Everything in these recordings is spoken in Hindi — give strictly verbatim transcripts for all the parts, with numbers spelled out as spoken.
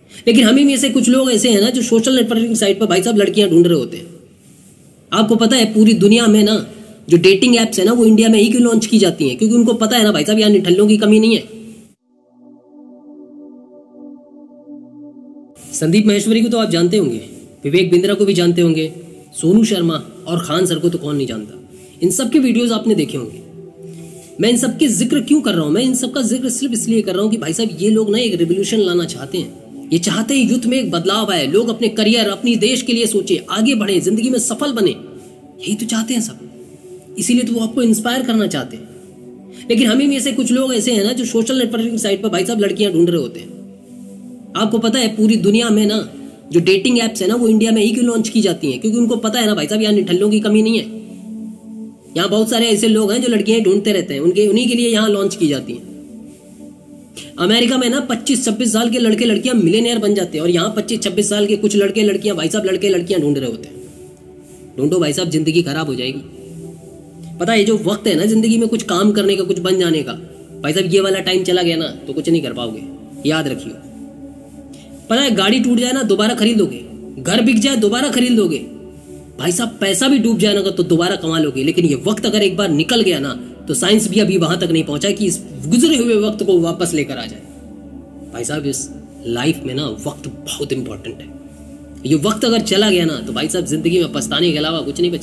लेकिन हमें में से कुछ लोग ऐसे हैं ना जो सोशल नेटवर्किंग साइट पर भाई साहब लड़कियां ढूंढ रहे होते हैं। आपको पता है पूरी दुनिया में ना जो डेटिंग एप्स है ना वो इंडिया में ही क्यों लॉन्च की जाती हैं? क्योंकि उनको पता है ना भाई साहब यहाँ निठल्लों की कमी नहीं है। संदीप माहेश्वरी को तो आप जानते होंगे, विवेक बिंद्रा को भी जानते होंगे, सोनू शर्मा और खान सर को तो कौन नहीं जानता। इन सब के वीडियोस आपने देखे होंगे। मैं इन सब के जिक्र क्यों कर रहा हूं? मैं इन सब का जिक्र सिर्फ इसलिए कर रहा हूं कि भाई साहब ये लोग ना एक रिवोल्यूशन लाना चाहते हैं। ये चाहते हैं यूथ में एक बदलाव आए, लोग अपने करियर अपनी देश के लिए सोचे, आगे बढ़े, जिंदगी में सफल बने। यही तो चाहते हैं सब, इसीलिए तो वो आपको इंस्पायर करना चाहते हैं। लेकिन हमें में से कुछ लोग ऐसे हैं ना जो सोशल नेटवर्किंग साइट पर भाई साहब लड़कियां ढूंढ रहे होते हैं। आपको पता है पूरी दुनिया में ना जो डेटिंग एप्स है ना वो इंडिया में ही क्यों लॉन्च की जाती हैं? क्योंकि उनको पता है ना भाई साहब यहाँ निठल्लों की कमी नहीं है। यहाँ बहुत सारे ऐसे लोग हैं जो लड़कियां ढूंढते रहते हैं, उनके उन्हीं के लिए यहाँ लॉन्च की जाती हैं। अमेरिका में ना पच्चीस छब्बीस साल के लड़के लड़कियां मिलियनेयर बन जाते हैं और यहाँ पच्चीस छब्बीस साल के कुछ लड़के लड़कियां भाई साहब लड़के लड़कियां ढूंढ रहे होते हैं। ढूंढो भाई साहब, जिंदगी खराब हो जाएगी। पता है जो वक्त है ना जिंदगी में कुछ काम करने का, कुछ बन जाने का, भाई साहब ये वाला टाइम चला गया ना तो कुछ नहीं कर पाओगे, याद रखियो। पता है गाड़ी टूट जाए ना दोबारा खरीद लोगे, घर बिक जाए दोबारा खरीद लोगे, भाई साहब पैसा भी डूब जाए ना तो दोबारा कमा लोगे। लेकिन ये वक्त अगर एक बार निकल गया ना तो साइंस भी अभी वहां तक नहीं पहुंचा कि इस गुजरे हुए वक्त को वापस लेकर आ जाए। भाई साहब इस लाइफ में ना वक्त बहुत इंपॉर्टेंट है। ये वक्त अगर चला गया ना तो भाई साहब जिंदगी में पछताने के अलावा कुछ नहीं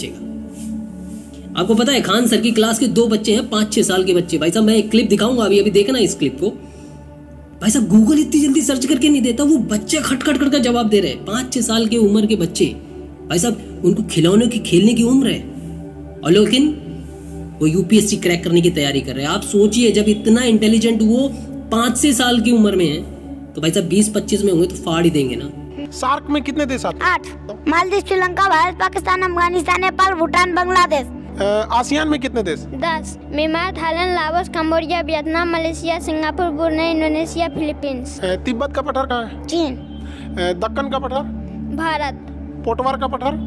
बचेगा। आपको पता है खान सर की क्लास के दो बच्चे हैं, पांच छह साल के बच्चे। भाई साहब मैं एक क्लिप दिखाऊंगा अभी अभी देखना इस क्लिप को। भाई साहब गूगल इतनी जल्दी सर्च करके नहीं देता, वो बच्चे खट खट खट का जवाब दे रहे हैं। पांच छह साल की उम्र के बच्चे, भाई साहब उनको खिलौने की खेलने की उम्र है और लेकिन वो यूपीएससी क्रैक करने की तैयारी कर रहे हैं। आप सोचिए जब इतना इंटेलिजेंट वो पांच छह साल की उम्र में है तो भाई साहब बीस पच्चीस में होंगे तो फाड़ ही देंगे ना। सार्क में कितने देश आते हैं? आठ। मालदीव, श्रीलंका, भारत, पाकिस्तान, अफगानिस्तान, नेपाल, भूटान, बांग्लादेश। आसियान में कितने देश? दस। Myanmar, Thailand, Laos, Cambodia, Vietnam, Malaysia, Singapore, Brunei, Indonesia, Philippines. Tibet का पठार कहाँ है? चीन। दक्कन का पठार? भारत। पोटवार का पठार?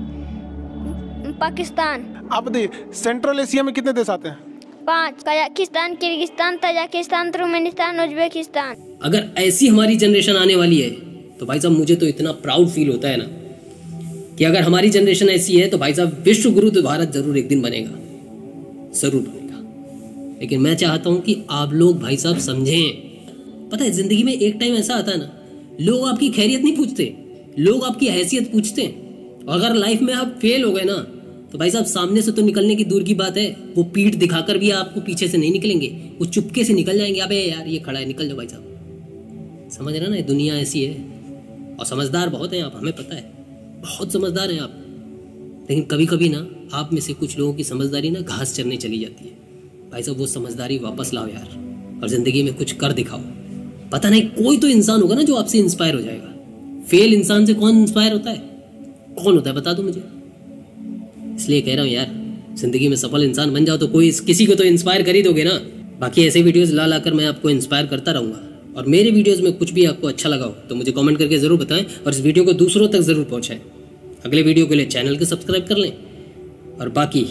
पाकिस्तान। अब दे सेंट्रल एशिया में कितने देश आते हैं? पाँच। Kazakhstan, Kyrgyzstan, Tajikistan, Turkmenistan, Uzbekistan. अगर ऐसी हमारी जनरेशन आने वाली है तो भाई साहब मुझे तो इतना प्राउड फील होता है ना कि अगर हमारी जनरेशन ऐसी है तो भाई साहब विश्व गुरु तो भारत जरूर एक दिन बनेगा, जरूर बनेगा। लेकिन मैं चाहता हूं कि आप लोग भाई साहब समझें। पता है जिंदगी में एक टाइम ऐसा आता है ना लोग आपकी खैरियत नहीं पूछते, लोग आपकी हैसियत पूछते हैं। और अगर लाइफ में आप फेल हो गए ना तो भाई साहब सामने से तो निकलने की दूर की बात है, वो पीठ दिखाकर भी आपको पीछे से नहीं निकलेंगे, वो चुपके से निकल जाएंगे। अबे यार ये खड़ा है, निकल जाओ भाई साहब। समझ रहे ना, दुनिया ऐसी है और समझदार बहुत हैं आप, हमें पता है बहुत समझदार हैं आप। लेकिन कभी कभी ना आप में से कुछ लोगों की समझदारी ना घास चरने चली जाती है। भाई साहब वो समझदारी वापस लाओ यार और जिंदगी में कुछ कर दिखाओ। पता नहीं कोई तो इंसान होगा ना जो आपसे इंस्पायर हो जाएगा। फेल इंसान से कौन इंस्पायर होता है? कौन होता है बता दो मुझे। इसलिए कह रहा हूँ यार जिंदगी में सफल इंसान बन जाओ तो कोई किसी को तो इंस्पायर कर ही दोगे ना। बाकी ऐसे वीडियोस ला लाकर मैं आपको इंस्पायर करता रहूंगा और मेरे वीडियोस में कुछ भी आपको अच्छा लगा हो तो मुझे कमेंट करके जरूर बताएं और इस वीडियो को दूसरों तक जरूर पहुंचाएं। अगले वीडियो के लिए चैनल को सब्सक्राइब कर लें और बाकी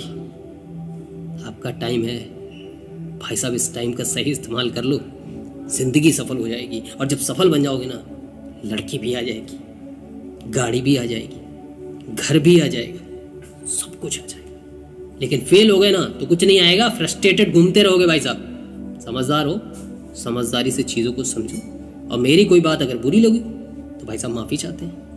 आपका टाइम है भाई साहब, इस टाइम का सही इस्तेमाल कर लो, जिंदगी सफल हो जाएगी। और जब सफल बन जाओगे ना लड़की भी आ जाएगी, गाड़ी भी आ जाएगी, घर भी आ जाएगा, सब कुछ आ जाएगा। लेकिन फेल हो गए ना तो कुछ नहीं आएगा, फ्रस्ट्रेटेड घूमते रहोगे भाई साहब। समझदार हो, समझदारी से चीज़ों को समझो और मेरी कोई बात अगर बुरी लगी तो भाई साहब माफ़ी चाहते हैं।